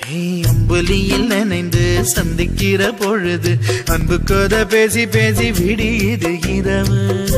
அம்புலியில் நினைந்து சந்திக்கிற பொழுது அன்பு கதை பேசி பேசி விடியுது இரவு.